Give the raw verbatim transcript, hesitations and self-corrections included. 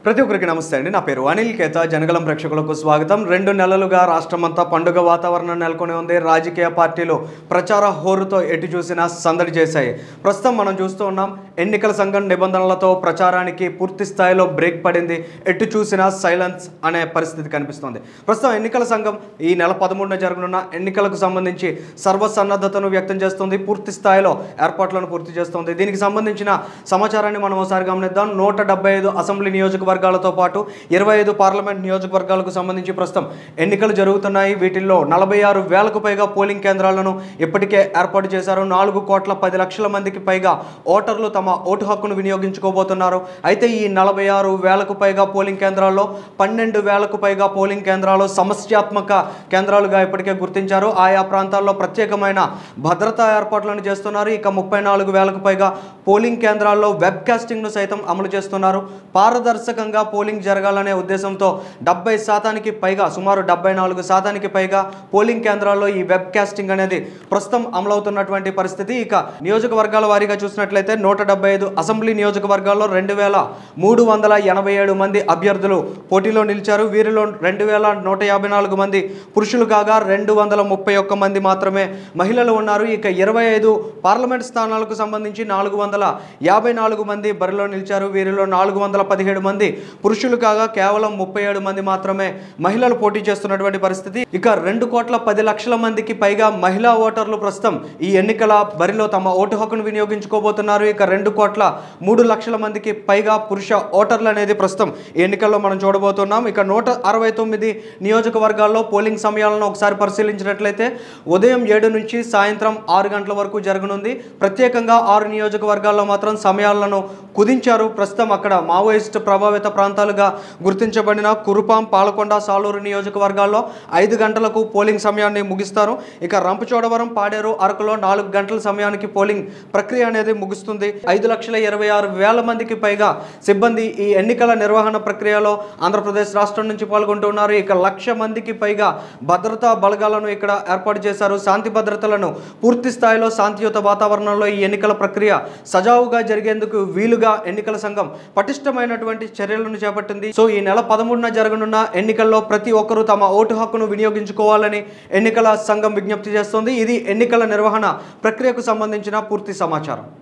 ప్రతి ఒక్కరికి నమస్తే అండి. నా పేరు అనిల్ కేతా. జనగలం ప్రేక్షకులకు స్వాగతం. రెండు నెలలుగా రాష్ట్రమంతా పండుగ వాతావరణం నెలకొని ఉంది. రాజకీయ పార్టీలు ప్రచార హోరుతో ఎటు చూసినా సందడి చేశాయి. ప్రస్తుతం మనం చూస్తూ ఉన్నాం, ఎన్నికల సంఘం నిబంధనలతో ప్రచారానికి పూర్తి స్థాయిలో బ్రేక్ పడింది. ఎటు చూసినా సైలెన్స్ అనే పరిస్థితి కనిపిస్తుంది. ప్రస్తుతం ఎన్నికల సంఘం ఈ నెల పదమూడున జరగనున్న ఎన్నికలకు సంబంధించి సర్వసన్నద్ధతను వ్యక్తం చేస్తుంది. పూర్తి స్థాయిలో ఏర్పాట్లను పూర్తి చేస్తుంది. దీనికి సంబంధించిన సమాచారాన్ని మనం ఒకసారి గమనిద్దాం. నూట డెబ్బై ఐదు అసెంబ్లీ నియోజకవర్గ వర్గాలతో పాటు ఇరవై ఐదు పార్లమెంట్ నియోజకవర్గాలకు సంబంధించి ప్రస్తుతం ఎన్నికలు జరుగుతున్నాయి. వీటిల్లో నలభై ఆరు వేలకు పైగా పోలింగ్ కేంద్రాలను ఇప్పటికే ఏర్పాటు చేశారు. నాలుగు కోట్ల పది లక్షల మందికి పైగా ఓటర్లు తమ ఓటు హక్కును వినియోగించుకోబోతున్నారు. అయితే ఈ నలభై ఆరు వేలకు పైగా పోలింగ్ కేంద్రాల్లో పన్నెండు వేలకు పైగా పోలింగ్ కేంద్రాలు సమస్యాత్మక కేంద్రాలుగా ఇప్పటికే గుర్తించారు. ఆయా ప్రాంతాల్లో ప్రత్యేకమైన భద్రతా ఏర్పాట్లను చేస్తున్నారు. ఇక ముప్పై నాలుగు వేలకు పైగా పోలింగ్ కేంద్రాల్లో వెబ్ కాస్టింగ్ను సైతం అమలు చేస్తున్నారు. పారదర్శకంగా పోలింగ్ జరగాలనే ఉద్దేశంతో డెబ్బై శాతానికి పైగా సుమారు డెబ్బై నాలుగు శాతానికి పైగా పోలింగ్ కేంద్రాల్లో ఈ వెబ్ కాస్టింగ్ అనేది ప్రస్తుతం అమలవుతున్నటువంటి పరిస్థితి. ఇక నియోజకవర్గాల వారీగా చూసినట్లయితే నూట డెబ్బై ఐదు అసెంబ్లీ నియోజకవర్గాల్లో రెండు వేల మూడు వందల ఎనభై ఏడు మంది అభ్యర్థులు పోటీలో నిలిచారు. వీరిలో రెండు వేల నూట యాభై నాలుగు మంది పురుషులు కాగా రెండు వందల ముప్పై ఒక్క మంది మాత్రమే మహిళలు ఉన్నారు. ఇక ఇరవై ఐదు పార్లమెంట్ స్థానాలకు సంబంధించి నాలుగు వందల యాభై నాలుగు మంది బరిలో నిలిచారు. వీరిలో నాలుగు వందల పదిహేడు మంది పురుషులు కాగా కేవలం ముప్పై ఏడు మంది మాత్రమే మహిళలు పోటీ చేస్తున్నటువంటి పరిస్థితి. ఇక రెండు కోట్ల పది లక్షల మందికి పైగా మహిళా ఓటర్లు ప్రస్తుతం ఈ ఎన్నికల బరిలో తమ ఓటు హక్కును వినియోగించుకోబోతున్నారు. ఇక రెండు కోట్ల మూడు లక్షల మందికి పైగా పురుష ఓటర్లు అనేది ప్రస్తుతం ఈ ఎన్నికల్లో మనం చూడబోతున్నాం. ఇక నూట అరవై తొమ్మిది నియోజకవర్గాల్లో పోలింగ్ సమయాలను ఒకసారి పరిశీలించినట్లయితే ఉదయం ఏడు నుంచి సాయంత్రం ఆరు గంటల వరకు జరగనుంది. ప్రత్యేకంగా ఆరు నియోజకవర్గాల్లో మాత్రం సమయాలను కుదించారు. ప్రస్తుతం అక్కడ మావోయిస్ట్ ప్రభావిత ప్రాంతాలుగా గుర్తించబడిన కురుపాం, పాలకొండ, సాలూరు నియోజకవర్గాల్లో ఐదు గంటలకు పోలింగ్ సమయాన్ని ముగిస్తారు. ఇక రంపచోడవరం, పాడేరు, అరకులో నాలుగు గంటల సమయానికి పోలింగ్ ప్రక్రియ అనేది ముగుస్తుంది. ఐదు లక్షల ఇరవై ఆరు వేల మందికి పైగా సిబ్బంది ఈ ఎన్నికల నిర్వహణ ప్రక్రియలో ఆంధ్రప్రదేశ్ రాష్ట్రం నుంచి పాల్గొంటున్నారు. ఇక లక్ష మందికి పైగా భద్రతా బలగాలను ఇక్కడ ఏర్పాటు చేశారు. శాంతి భద్రతలను పూర్తి స్థాయిలో శాంతియుత వాతావరణంలో ఈ ఎన్నికల ప్రక్రియ సజావుగా జరిగేందుకు వీలుగా ఎన్నికల సంఘం పటిష్టమైనటువంటి చర్యలను చేపట్టింది. సో ఈ నెల పదమూడున జరగనున్న ఎన్నికల్లో ప్రతి ఒక్కరూ తమ ఓటు హక్కును వినియోగించుకోవాలని ఎన్నికల సంఘం విజ్ఞప్తి చేస్తోంది. ఇది ఎన్నికల నిర్వహణ ప్రక్రియకు సంబంధించిన పూర్తి సమాచారం.